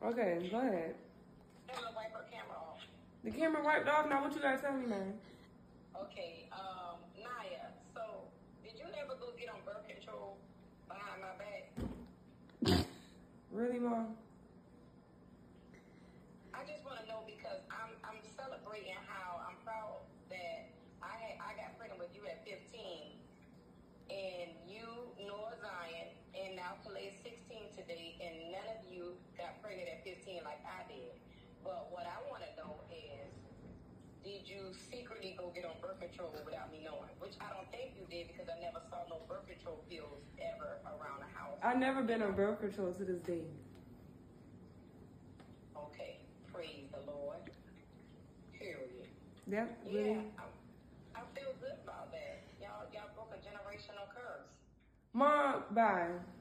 Okay, go ahead. I'm gonna wipe her camera off. The camera wiped off. Now what you gotta tell me, man? Okay, Naya, so did you ever go get on birth control behind my back? Really, Mom? I just want to know because I'm celebrating how I'm proud that I got pregnant with you at 15, and you, Noah Zion, and now Khaled 16 today, and none of you got pregnant at 15 like I did. But what I want to know is, did you secretly go get on birth control without me knowing? Which I don't think you did because I never saw no birth control pills ever around the house. I've never been on birth control to this day. Okay, praise the Lord. Period. Yep. Yeah, Really? I feel good about that. Y'all broke a generational curse. Mom, bye.